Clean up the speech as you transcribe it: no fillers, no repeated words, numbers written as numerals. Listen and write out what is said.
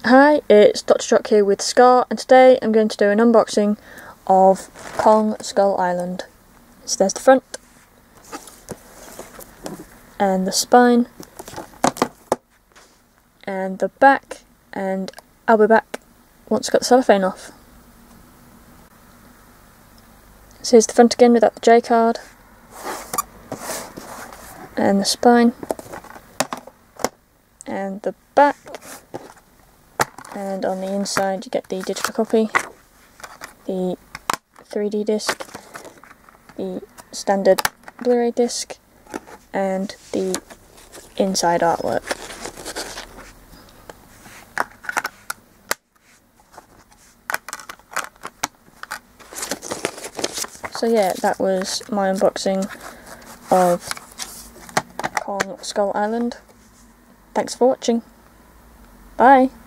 Hi, it's Doctorjock here with Scar, and today I'm going to do an unboxing of Kong Skull Island. So there's the front, and the spine, and the back, and I'll be back once I've got the cellophane off. So here's the front again without the J card, and the spine, and the back. And on the inside you get the digital copy, the 3D disc, the standard Blu-ray disc, and the inside artwork. So yeah, that was my unboxing of Kong Skull Island. Thanks for watching. Bye!